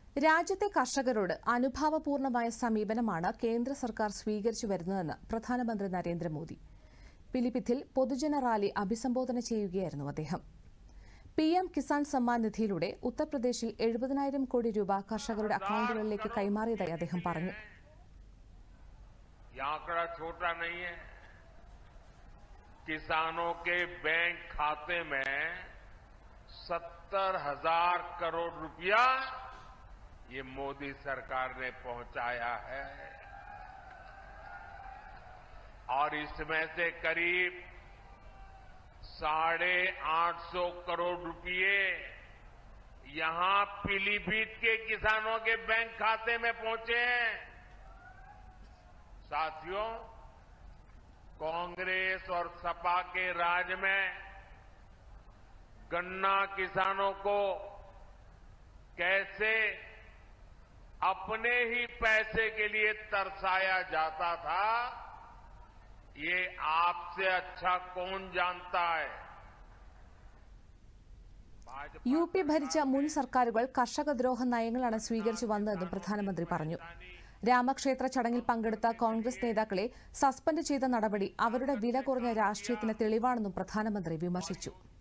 രാജ്യത്തെ കർഷകരോട് അനുഭാവപൂർണമായ സമീപനമാണ് കേന്ദ്ര സർക്കാർ സ്വീകരിച്ചു വരുന്നതെന്ന് പ്രധാനമന്ത്രി നരേന്ദ്രമോദി. പിലിഭിത്തിൽ പൊതുജന റാലി അഭിസംബോധന ചെയ്യുകയായിരുന്നു അദ്ദേഹം. PM കിസാൻ സമ്മാൻ നിധിയിലൂടെ ഉത്തർപ്രദേശിൽ 70,000 കോടി രൂപ കർഷകരുടെ അക്കൌണ്ടുകളിലേക്ക് കൈമാറിയതായി അദ്ദേഹം പറഞ്ഞു. किसानों के बैंक खाते में 70,000 करोड़ रुपया ये मोदी सरकार ने पहुंचाया है और इसमें से करीब 850 करोड़ रुपये यहां पीलीभीत के किसानों के बैंक खाते में पहुंचे हैं. साथियों, कांग्रेस और सपा के राज में गन्ना किसानों को कैसे अपने ही पैसे के लिए तरसाया जाता था, ये आपसे अच्छा कौन जानता है. UP ഭരിച്ച മുൻ സർക്കാരുകൾ കർഷകദ്രോഹ നയങ്ങളാണ് സ്വീകരിച്ചു വന്നതെന്നും പ്രധാനമന്ത്രി പറഞ്ഞു. രാമക്ഷേത്ര ചടങ്ങിൽ പങ്കെടുത്ത കോൺഗ്രസ് നേതാക്കളെ സസ്പെൻഡ് ചെയ്ത നടപടി അവരുടെ വില കുറഞ്ഞ രാഷ്ട്രീയത്തിന് തെളിവാണെന്നും പ്രധാനമന്ത്രി വിമർശിച്ചു.